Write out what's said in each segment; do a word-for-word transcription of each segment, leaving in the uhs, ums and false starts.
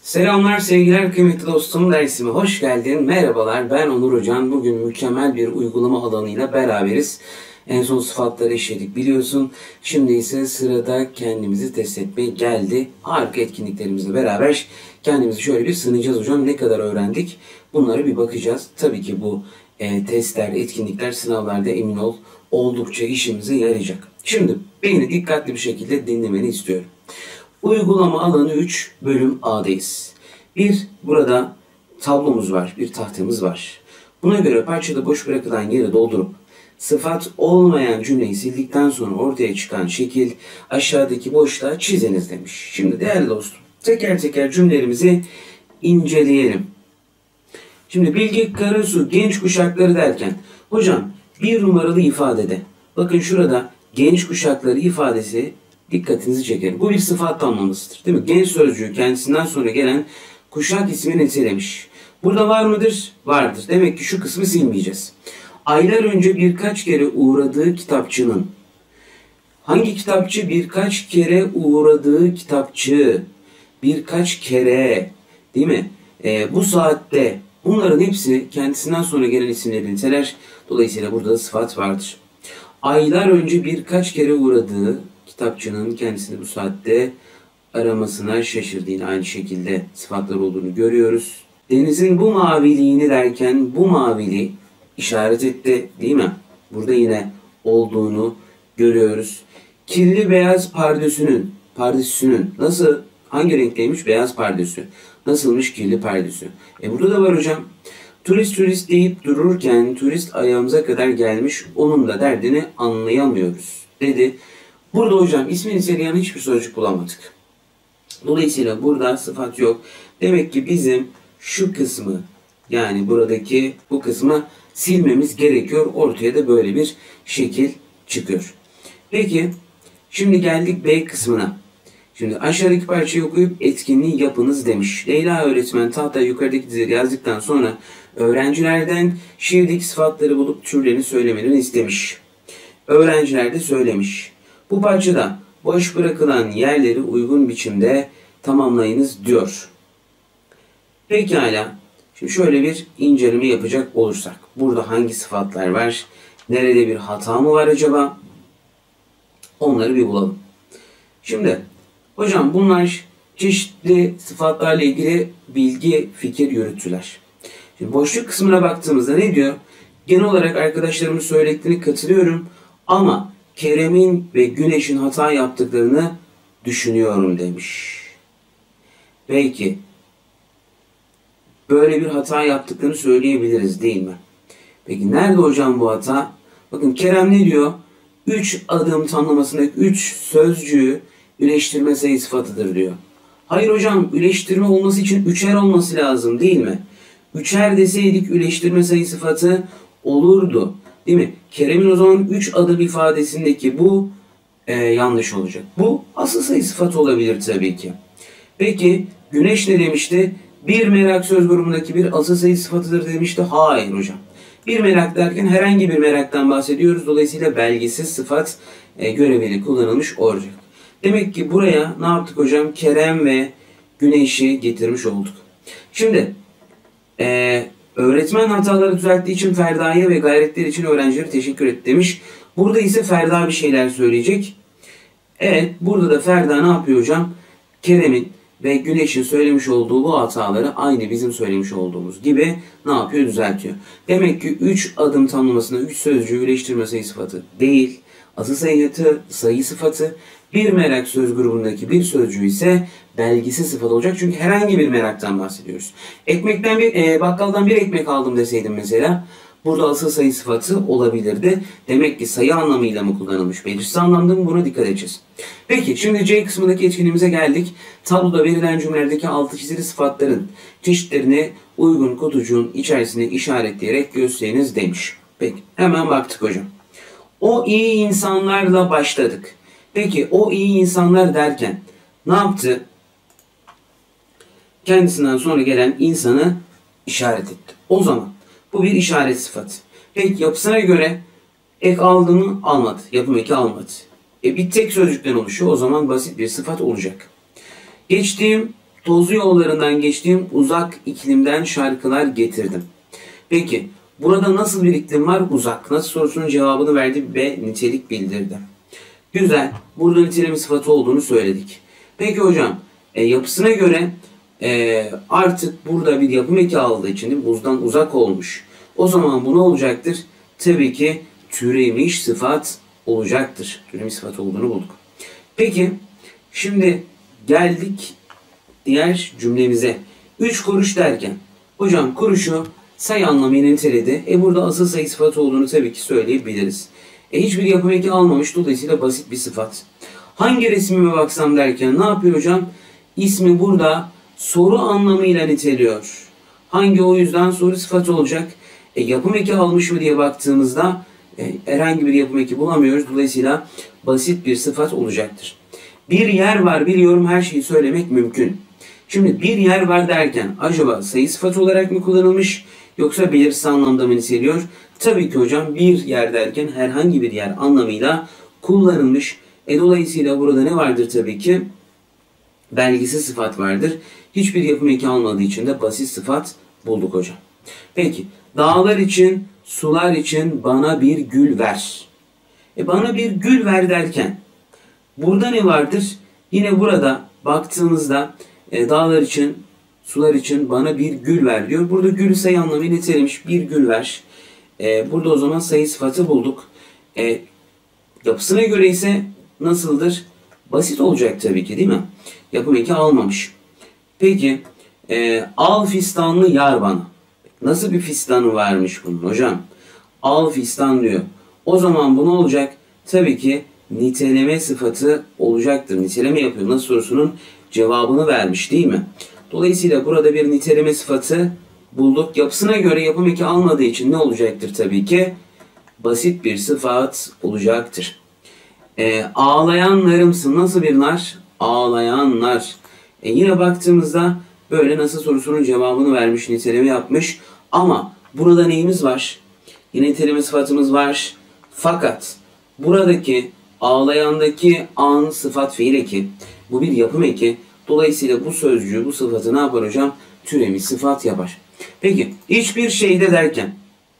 Selamlar, sevgiler, kıymetli dostum, dersime hoş geldin. Merhabalar, ben Onur Hocam. Bugün mükemmel bir uygulama alanıyla beraberiz. En son sıfatları işledik biliyorsun. Şimdi ise sırada kendimizi test etmeye geldi. Harika etkinliklerimizle beraber kendimizi şöyle bir sınayacağız hocam. Ne kadar öğrendik? Bunlara bir bakacağız. Tabii ki bu e, testler, etkinlikler, sınavlarda emin ol oldukça işimize yarayacak. Şimdi beni dikkatli bir şekilde dinlemeni istiyorum. Uygulama alanı üç, bölüm A'dayız. Bir, burada tablomuz var, bir tahtamız var. Buna göre parçada boş bırakılan yeri doldurup sıfat olmayan cümleyi sildikten sonra ortaya çıkan şekil aşağıdaki boşluğa çiziniz demiş. Şimdi değerli dostum, teker teker cümlelerimizi inceleyelim. Şimdi Bilge Karasu genç kuşakları derken, hocam bir numaralı ifadede, bakın şurada genç kuşakları ifadesi dikkatinizi çekerim. Bu bir sıfat tamlamasıdır. Değil mi? Genç sözcüğü kendisinden sonra gelen kuşak ismini nitelemiş. Burada var mıdır? Vardır. Demek ki şu kısmı silmeyeceğiz. Aylar önce birkaç kere uğradığı kitapçının. Hangi kitapçı? Birkaç kere uğradığı kitapçı. Birkaç kere. Değil mi? Ee, bu saatte. Bunların hepsi kendisinden sonra gelen isimleri niteler. Dolayısıyla burada da sıfat vardır. Aylar önce birkaç kere uğradığı kitapçının kendisini bu saatte aramasına şaşırdı. Yine aynı şekilde sıfatlar olduğunu görüyoruz. Denizin bu maviliğini derken bu mavili işaret etti değil mi? Burada yine olduğunu görüyoruz. Kirli beyaz pardösünün, pardösünün nasıl, hangi renkteymiş? Beyaz pardösü. Nasılmış kirli pardösü? E burada da var hocam. Turist turist deyip dururken turist ayağımıza kadar gelmiş, onun da derdini anlayamıyoruz dedi. Burada hocam ismi niteleyen hiçbir sözcük bulamadık. Dolayısıyla burada sıfat yok. Demek ki bizim şu kısmı, yani buradaki bu kısmı silmemiz gerekiyor. Ortaya da böyle bir şekil çıkıyor. Peki şimdi geldik B kısmına. Şimdi aşağıdaki parçayı okuyup etkinliği yapınız demiş. Leyla öğretmen tahtaya yukarıdaki dizileri yazdıktan sonra öğrencilerden şiirdeki sıfatları bulup türlerini söylemelerini istemiş. Öğrenciler de söylemiş. Bu parçada boş bırakılan yerleri uygun biçimde tamamlayınız diyor. Pekala. Şimdi şöyle bir inceleme yapacak olursak. Burada hangi sıfatlar var? Nerede bir hata mı var acaba? Onları bir bulalım. Şimdi hocam bunlar çeşitli sıfatlarla ilgili bilgi, fikir yürüttüler. Şimdi boşluk kısmına baktığımızda ne diyor? Genel olarak arkadaşlarımın söylediğine katılıyorum ama Kerem'in ve Güneş'in hata yaptıklarını düşünüyorum demiş. Peki böyle bir hata yaptıklarını söyleyebiliriz değil mi? Peki nerede hocam bu hata? Bakın Kerem ne diyor? üç adım tamlamasındaki üç sözcüğü üleştirme sayı sıfatıdır diyor. Hayır hocam, üleştirme olması için üçer olması lazım değil mi? Üçer deseydik üleştirme sayı sıfatı olurdu. Değil mi? Kerem'in o zaman üç adım ifadesindeki bu e, yanlış olacak. Bu asıl sayı sıfatı olabilir tabii ki. Peki Güneş ne demişti? Bir merak söz grubundaki bir asıl sayı sıfatıdır demişti. Hayır hocam. Bir merak derken herhangi bir meraktan bahsediyoruz. Dolayısıyla belgesiz sıfat e, göreviyle kullanılmış olacak. Demek ki buraya ne yaptık hocam? Kerem ve Güneş'i getirmiş olduk. Şimdi e, öğretmen hataları düzelttiği için Ferda'ya ve gayretleri için öğrencilere teşekkür et demiş. Burada ise Ferda bir şeyler söyleyecek. Evet, burada da Ferda ne yapıyor hocam? Kerem'in ve Güneş'in söylemiş olduğu bu hataları aynı bizim söylemiş olduğumuz gibi ne yapıyor? Düzeltiyor. Demek ki üç adım tamlamasında üç sözcüğü birleştirme sayı sıfatı değil, asıl sayı, sayı sıfatı, bir merak söz grubundaki bir sözcüğü ise belgisi sıfat olacak. Çünkü herhangi bir meraktan bahsediyoruz. Ekmekten bir, e, bakkaldan bir ekmek aldım deseydim mesela, burada asıl sayı sıfatı olabilirdi. Demek ki sayı anlamıyla mı kullanılmış, belirsiz anlamda mı, buna dikkat edeceğiz. Peki şimdi C kısmındaki etkinliğimize geldik. Tabloda verilen cümlelerdeki altı çizili sıfatların çeşitlerini uygun kutucuğun içerisine işaretleyerek gösteriniz demiş. Peki hemen baktık hocam. O iyi insanlarla başladık. Peki o iyi insanlar derken ne yaptı? Kendisinden sonra gelen insanı işaret etti. O zaman bu bir işaret sıfatı. Peki yapısına göre ek aldı mı? Almadı. Yapım eki almadı. E bir tek sözcükten oluşuyor. O zaman basit bir sıfat olacak. Geçtiğim Tozlu yollarından geçtiğim uzak iklimden şarkılar getirdim. Peki burada nasıl bir iklim var? Uzak. Nasıl sorusunun cevabını verdi ve nitelik bildirdi. Güzel. Burada niteleme sıfatı olduğunu söyledik. Peki hocam e, yapısına göre e, artık burada bir yapım eki aldığı için değil mi? Buzdan uzak olmuş. O zaman bu ne olacaktır? Tabii ki türemiş sıfat olacaktır. Türemiş sıfat olduğunu bulduk. Peki şimdi geldik diğer cümlemize. Üç kuruş derken hocam kuruşu sayı anlamıyla niteledi. E burada asıl sayı sıfatı olduğunu tabii ki söyleyebiliriz. E hiçbir yapım eki almamış. Dolayısıyla basit bir sıfat. Hangi resmime baksam derken ne yapıyor hocam? İsmi burada soru anlamıyla niteliyor. Hangi o yüzden soru sıfatı olacak? E, yapım eki almış mı diye baktığımızda e, herhangi bir yapım eki bulamıyoruz. Dolayısıyla basit bir sıfat olacaktır. Bir yer var biliyorum her şeyi söylemek mümkün. Şimdi bir yer var derken acaba sayı sıfatı olarak mı kullanılmış yoksa belirsiz anlamda mı niteliyor? Tabii ki hocam bir yer derken herhangi bir yer anlamıyla kullanılmış. E, dolayısıyla burada ne vardır tabii ki? Belgisiz sıfat vardır. Hiçbir yapım eki almadığı için de basit sıfat bulduk hocam. Peki dağlar için, sular için bana bir gül ver. E bana bir gül ver derken burada ne vardır? Yine burada baktığımızda e, dağlar için, sular için bana bir gül ver diyor. Burada gül sayı anlamıyla nitelemiş. Bir gül ver. E, burada o zaman sayı sıfatı bulduk. E, yapısına göre ise nasıldır? Basit olacak tabii ki değil mi? Yapım eki almamış. Peki e, al fistanlı yar bana. Nasıl bir fistanı varmış bunun hocam? Al fistan diyor. O zaman bu ne olacak? Tabii ki niteleme sıfatı olacaktır. Niteleme yapıyor. Nasıl sorusunun cevabını vermiş değil mi? Dolayısıyla burada bir niteleme sıfatı bulduk. Yapısına göre yapım eki almadığı için ne olacaktır tabii ki? Basit bir sıfat olacaktır. E, ağlayanlarımsın. Nasıl bir nar? Ağlayanlar. E, yine baktığımızda böyle nasıl sorusunun cevabını vermiş, niteleme yapmış. Ama burada neyimiz var? Yine niteleme sıfatımız var. Fakat buradaki ağlayandaki an sıfat fiil eki. Bu bir yapım eki. Dolayısıyla bu sözcüğü, bu sıfatı ne yapar hocam? Türemiş sıfat yapar. Peki hiçbir şeyde derken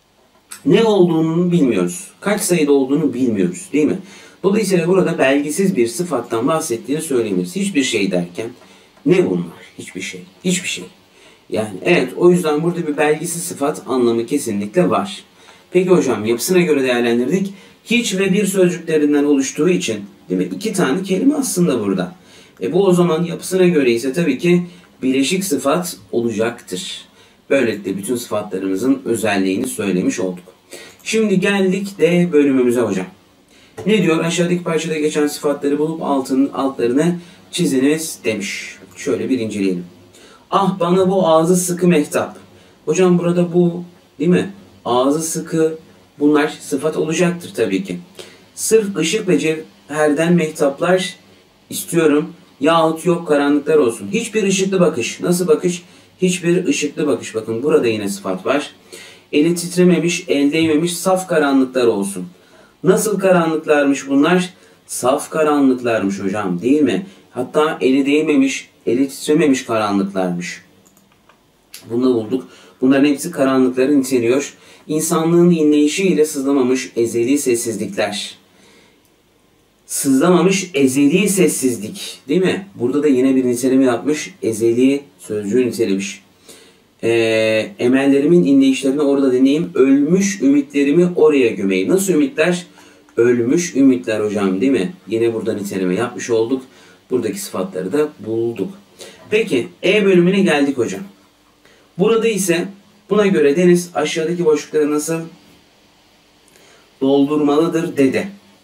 ne olduğunu bilmiyoruz. Kaç sayıda olduğunu bilmiyoruz değil mi? Dolayısıyla burada belgisiz bir sıfattan bahsettiğini söyleyebiliriz. Hiçbir şey derken ne bunlar? Hiçbir şey. Hiçbir şey. Yani evet o yüzden burada bir belgisiz sıfat anlamı kesinlikle var. Peki hocam yapısına göre değerlendirdik. Hiç ve bir sözcüklerinden oluştuğu için değil mi? İki tane kelime aslında burada. E bu o zaman yapısına göre ise tabii ki bileşik sıfat olacaktır. Böylelikle bütün sıfatlarımızın özelliğini söylemiş olduk. Şimdi geldik D bölümümüze hocam. Ne diyor? Aşağıdaki parçada geçen sıfatları bulup altın, altlarını çiziniz demiş. Şöyle bir inceleyelim. Ah bana bu ağzı sıkı mehtap. Hocam burada bu değil mi? Ağzı sıkı bunlar sıfat olacaktır tabii ki. Sırf ışık ve cevherden mehtaplar istiyorum. Yahut yok karanlıklar olsun. Hiçbir ışıklı bakış. Nasıl bakış? Hiçbir ışıklı bakış. Bakın burada yine sıfat var. Eli titrememiş, el değmemiş, saf karanlıklar olsun. Nasıl karanlıklarmış bunlar? Saf karanlıklarmış hocam değil mi? Hatta eli değmemiş, eli titrememiş karanlıklarmış. Bunu da bulduk. Bunların hepsi karanlıkları niteliyor. İnsanlığın inleyişiyle sızlamamış ezeli sessizlikler. Sızlamamış ezeli sessizlik değil mi? Burada da yine bir niteleme yapmış. Ezeli sözcüğü nitelemiş. Ee, emellerimin inleyişlerini orada deneyeyim. Ölmüş ümitlerimi oraya gömeyim. Nasıl ümitler? Ölmüş ümitler hocam değil mi? Yine burada niteleme yapmış olduk. Buradaki sıfatları da bulduk. Peki E bölümüne geldik hocam. Burada ise buna göre Deniz aşağıdaki boşlukları nasıl doldurmalıdır dedi.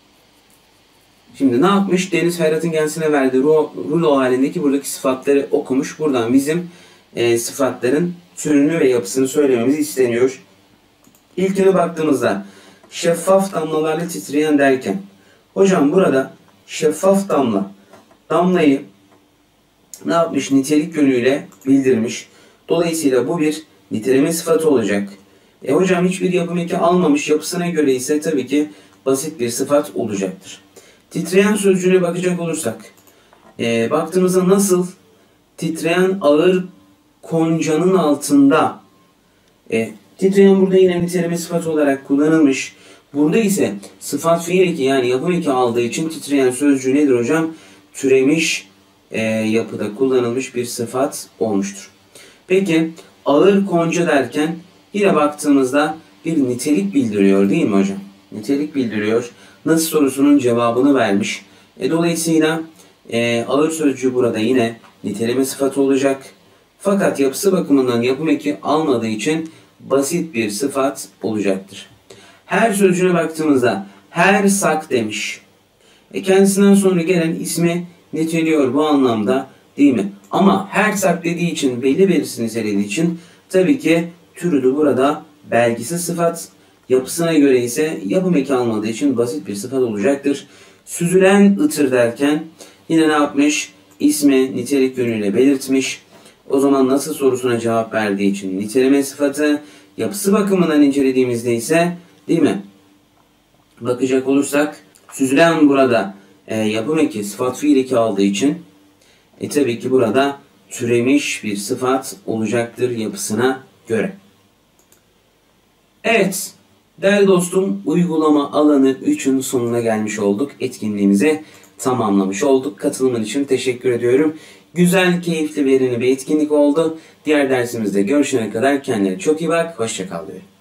Şimdi ne yapmış? Deniz Ferhat'ın kendisine verdiği rulo halindeki buradaki sıfatları okumuş. Buradan bizim e, sıfatların türünü ve yapısını söylememiz isteniyor. İlkine baktığımızda şeffaf damlalarla titreyen derken hocam burada şeffaf damla damlayı ne yapmış? Nitelik yönüyle bildirmiş. Dolayısıyla bu bir niteleme sıfatı olacak. E hocam hiçbir yapım eki almamış. Yapısına göre ise tabii ki basit bir sıfat olacaktır. Titreyen sözcüğüne bakacak olursak e, baktığımızda nasıl titreyen ağır koncanın altında. E, titreyen burada yine niteleme sıfatı olarak kullanılmış. Burada ise sıfat fiil eki yani yapım eki aldığı için titreyen sözcüğü nedir hocam? Türemiş e, yapıda kullanılmış bir sıfat olmuştur. Peki ağır konca derken yine baktığımızda bir nitelik bildiriyor değil mi hocam? Nitelik bildiriyor. Nasıl sorusunun cevabını vermiş. E, dolayısıyla e, ağır sözcüğü burada yine niteleme sıfatı olacak. Fakat yapısı bakımından yapım eki almadığı için basit bir sıfat olacaktır. Her sözcüğüne baktığımızda her sak demiş. E, kendisinden sonra gelen ismi niteliyor bu anlamda değil mi? Ama her sak dediği için belli birisini nitelediği için tabii ki türü de burada belgisiz sıfat. Yapısına göre ise yapım eki almadığı için basit bir sıfat olacaktır. Süzülen ıtır derken yine ne yapmış? İsmi nitelik yönüyle belirtmiş. O zaman nasıl sorusuna cevap verdiği için niteleme sıfatı, yapısı bakımından incelediğimizde ise değil mi? Bakacak olursak süzülen burada e, yapım eki sıfat fiil eki aldığı için e, tabii ki burada türemiş bir sıfat olacaktır yapısına göre. Evet değerli dostum, uygulama alanı üçün sonuna gelmiş olduk. Etkinliğimizi tamamlamış olduk. Katılımın için teşekkür ediyorum. Güzel, keyifli, verimli bir etkinlik oldu. Diğer dersimizde görüşene kadar kendine çok iyi bak. Hoşça kal diyorum.